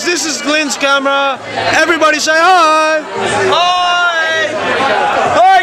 guys, this is Glenn's camera. Everybody say hi. Hi. Hi.